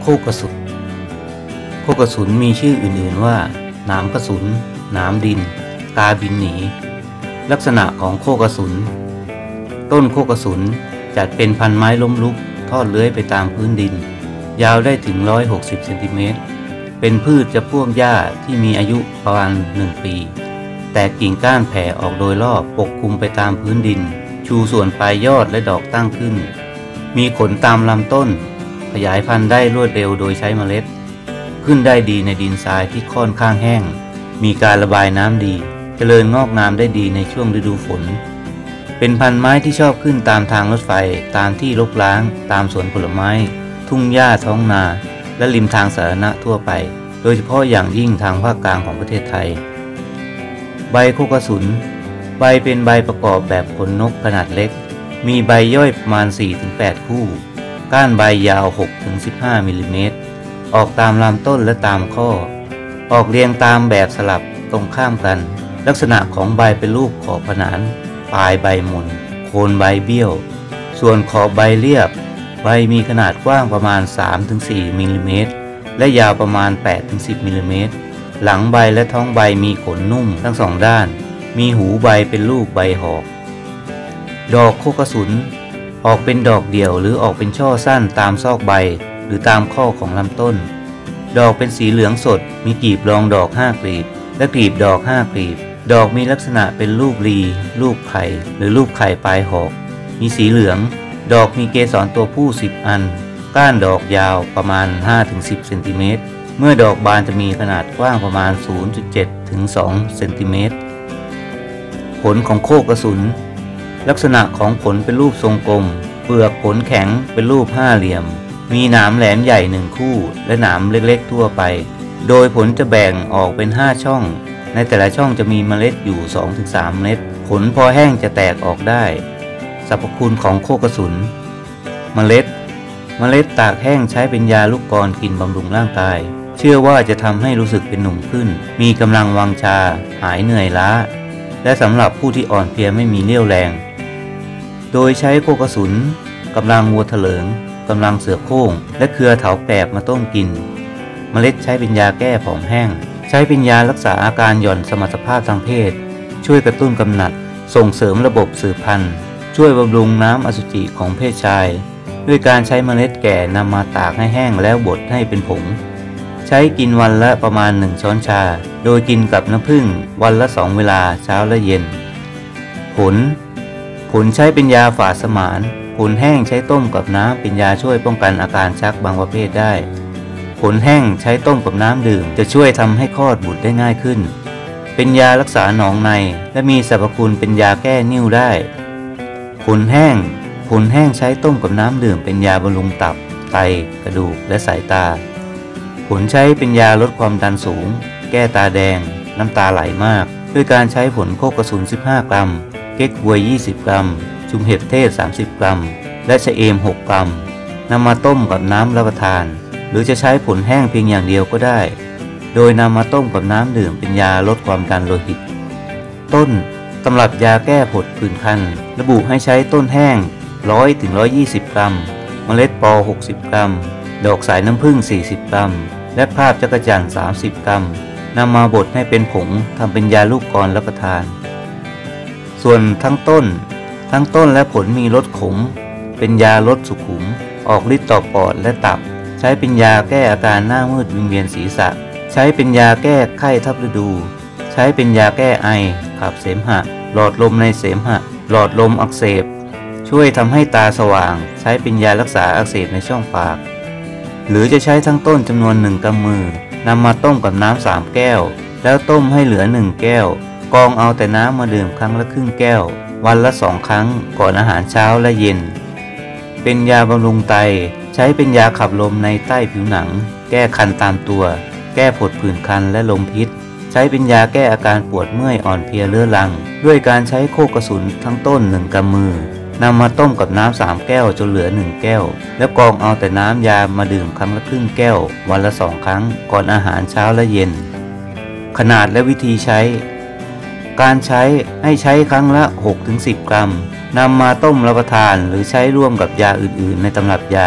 โคกระสุนโคกระสุนมีชื่ออื่นๆว่าหนามกระสุนหนามดินกาบินหนีลักษณะของโคกระสุนต้นโคกระสุนจัดเป็นพันไม้ล้มลุกทอดเลื้อยไปตามพื้นดินยาวได้ถึง160 เซนติเมตรเป็นพืชจำพวกหญ้าที่มีอายุประมาณ1 ปีแต่กิ่งก้านแผ่ออกโดยรอบปกคลุมไปตามพื้นดินชูส่วนปลายยอดและดอกตั้งขึ้นมีขนตามลำต้นขยายพันธุ์ได้รวดเร็วโดยใช้เมล็ดขึ้นได้ดีในดินทรายที่ค่อนข้างแห้งมีการระบายน้ำดีเจริญงอกงามได้ดีในช่วงฤดูฝนเป็นพันธุ์ไม้ที่ชอบขึ้นตามทางรถไฟตามที่รกร้างตามสวนผลไม้ทุ่งหญ้าท้องนาและริมทางสาธารณะทั่วไปโดยเฉพาะอย่างยิ่งทางภาคกลางของประเทศไทยใบโคกระสุนใบเป็นใบประกอบแบบขนนกขนาดเล็กมีใบย่อยประมาณ 4-8 คู่ก้านใบยาว 6-15 มิลลิเมตรออกตามลำต้นและตามข้อออกเรียงตามแบบสลับตรงข้ามกันลักษณะของใบเป็นรูปขอบผนานปลายใบมนโคนใบเบี้ยวส่วนขอบใบเรียบใบมีขนาดกว้างประมาณ 3-4 มิลลิเมตรและยาวประมาณ 8-10 มิลลิเมตรหลังใบและท้องใบมีขนนุ่มทั้งสองด้านมีหูใบเป็นรูปใบหอกดอกโคกระสุนออกเป็นดอกเดี่ยวหรือออกเป็นช่อสั้นตามซอกใบหรือตามข้อของลำต้นดอกเป็นสีเหลืองสดมีกลีบรองดอก5 กลีบและกลีบดอก5 กลีบดอกมีลักษณะเป็นรูปรีรูปไข่หรือรูปไข่ปลายหอกมีสีเหลืองดอกมีเกสรตัวผู้10 อันก้านดอกยาวประมาณ 5-10 เซนติเมตรเมื่อดอกบานจะมีขนาดกว้างประมาณ 0.7 ถึง 2 เซนติเมตรผลของโคกระสุนลักษณะของผลเป็นรูปทรงกลมเปลือกผลแข็งเป็นรูปห้าเหลี่ยมมีหนามแหลมใหญ่1 คู่และหนามเล็กๆทั่วไปโดยผลจะแบ่งออกเป็น5 ช่องในแต่ละช่องจะมีเมล็ดอยู่ 2-3 เมล็ดผลพอแห้งจะแตกออกได้สรรพคุณของโคกระสุนเมล็ดตากแห้งใช้เป็นยาลูกกรกินบำรุงร่างกายเชื่อว่าจะทำให้รู้สึกเป็นหนุ่มขึ้นมีกำลังวังชาหายเหนื่อยล้าและสำหรับผู้ที่อ่อนเพลียไม่มีเรี่ยวแรงโดยใช้โคกระสุนกำลังวัวเถลิงกำลังเสือโคร่งและเครือเถาแปบมาต้มกินเมล็ดใช้เป็นยาแก้ผอมแห้งใช้เป็นยารักษาอาการหย่อนสมรรถภาพทางเพศช่วยกระตุ้นกำหนัดส่งเสริมระบบสืบพันธุ์ช่วยบำรุงน้ำอสุจิของเพศชายด้วยการใช้เมล็ดแก่นำมาตากให้แห้งแล้วบดให้เป็นผงใช้กินวันละประมาณ1 ช้อนชาโดยกินกับน้ำผึ้งวันละ2 เวลาเช้าและเย็นผลใช้เป็นยาฝาดสมานผลแห้งใช้ต้มกับน้ำเป็นยาช่วยป้องกันอาการชักบางประเภทได้ผลแห้งใช้ต้มกับน้ำดื่มจะช่วยทำให้คลอดบุตรได้ง่ายขึ้นเป็นยารักษาหนองในและมีสรรพคุณเป็นยาแก้นิ่วได้ผลแห้งใช้ต้มกับน้ำดื่มเป็นยาบำรุงตับไตกระดูกและสายตาผลใช้เป็นยาลดความดันสูงแก้ตาแดงน้ำตาไหลมากด้วยการใช้ผลโคกระสุน15 กรัมเก๊กฮวย20 กรัมชุมเห็ดเทศ30 กรัมและชะเอม6 กรัมนำมาต้มกับน้ำรับประทานหรือจะใช้ผลแห้งเพียงอย่างเดียวก็ได้โดยนำมาต้มกับน้ำดื่มเป็นยาลดความดันโลหิตต้นตำรับยาแก้ผดผื่นคันระบุให้ใช้ต้นแห้ง100-120 กรัมเมล็ดปอ60 กรัมดอกสายน้ำผึ้ง40 กรัมและภาพจักจั่น30 กรัมนำมาบดให้เป็นผงทำเป็นยาลูกกรรับประทานส่วนทั้งต้นและผลมีรสขมเป็นยาลดสุขุมออกฤทธิ์ต่อปอดและตับใช้เป็นยาแก้อาการหน้ามืดวิงเวียนศีรษะใช้เป็นยาแก้ไข้ทับฤดูใช้เป็นยาแก้ไอขับเสมหะหลอดลมในเสมหะหลอดลมอักเสบช่วยทำให้ตาสว่างใช้เป็นยารักษาอักเสบในช่องปากหรือจะใช้ทั้งต้นจำนวน1 กำมือนำมาต้มกับน้ำ3 แก้วแล้วต้มให้เหลือ1 แก้วกรองเอาแต่น้ำมาดื่มครั้งละครึ่งแก้ววันละ2 ครั้งก่อนอาหารเช้าและเย็นเป็นยาบำรุงไตใช้เป็นยาขับลมในใต้ผิวหนังแก้คันตามตัวแก้ผดผื่นคันและลมพิษใช้เป็นยาแก้อาการปวดเมื่อยอ่อนเพลียเรื้อรังด้วยการใช้โคกระสุนทั้งต้น1 กำมือนำมาต้มกับน้ำ3 แก้วจนเหลือ1 แก้วแล้วกรองเอาแต่น้ำยามาดื่มครั้งละครึ่งแก้ววันละ2 ครั้งก่อนอาหารเช้าและเย็นขนาดและวิธีใช้การใช้ให้ใช้ครั้งละ 6-10 กรัมนำมาต้มรับประทานหรือใช้ร่วมกับยาอื่นๆในตำรับยา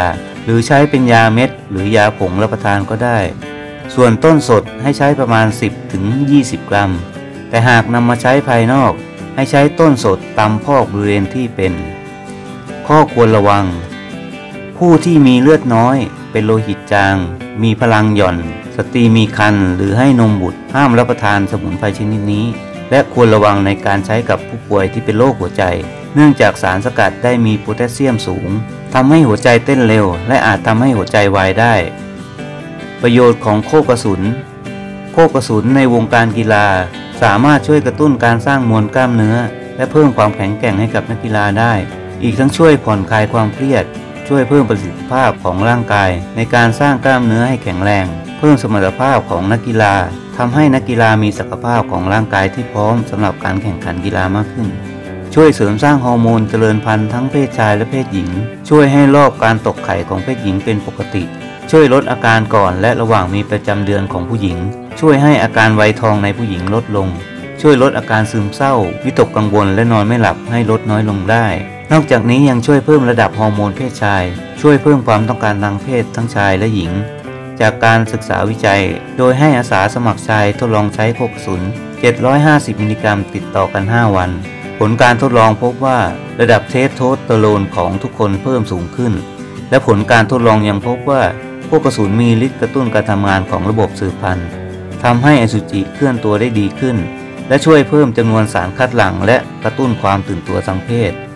หรือใช้เป็นยาเม็ดหรือยาผงรับประทานก็ได้ ส่วนต้นสดให้ใช้ประมาณ 10-20 กรัม แต่หากนำมาใช้ภายนอกให้ใช้ต้นสดตำพอกบริเวณที่เป็นข้อควรระวังผู้ที่มีเลือดน้อยเป็นโลหิตจางมีพลังหย่อนสตรีมีครรภ์หรือให้นมบุตรห้ามรับประทานสมุนไพรชนิดนี้และควรระวังในการใช้กับผู้ป่วยที่เป็นโรคหัวใจเนื่องจากสารสกัดได้มีโพแทสเซียมสูงทำให้หัวใจเต้นเร็วและอาจทำให้หัวใจวายได้ประโยชน์ของโคกระสุนในวงการกีฬาสามารถช่วยกระตุ้นการสร้างมวลกล้ามเนื้อและเพิ่มความแข็งแกร่งให้กับนักกีฬาได้อีกทั้งช่วยผ่อนคลายความเครียดช่วยเพิ่มประสิทธิภาพของร่างกายในการสร้างกล้ามเนื้อให้แข็งแรงเพิ่มสมรรถภาพของนักกีฬาทำให้นักกีฬามีศักยภาพของร่างกายที่พร้อมสำหรับการแข่งขันกีฬามากขึ้นช่วยเสริมสร้างฮอร์โมนเจริญพันธุ์ทั้งเพศชายและเพศหญิงช่วยให้รอบการตกไข่ของเพศหญิงเป็นปกติช่วยลดอาการก่อนและระหว่างมีประจำเดือนของผู้หญิงช่วยให้อาการไวทองในผู้หญิงลดลงช่วยลดอาการซึมเศร้าวิตกกังวลและนอนไม่หลับให้ลดน้อยลงได้นอกจากนี้ยังช่วยเพิ่มระดับฮอร์โมนเพศชายช่วยเพิ่มความต้องการทางเพศทั้งชายและหญิงจากการศึกษาวิจัยโดยให้อาสาสมัครชายทดลองใช้โคกระสุน750 มิลลิกรัมติดต่อกัน5 วันผลการทดลองพบว่าระดับเทสโทสเตอโรนของทุกคนเพิ่มสูงขึ้นและผลการทดลองยังพบว่าโคกระสุนมีฤทธิ์กระตุ้นการทำงานของระบบสืบพันธุ์ทำให้อสุจิเคลื่อนตัวได้ดีขึ้นและช่วยเพิ่มจำนวนสารคัดหลั่งและกระตุ้นความตื่นตัวทางเพศ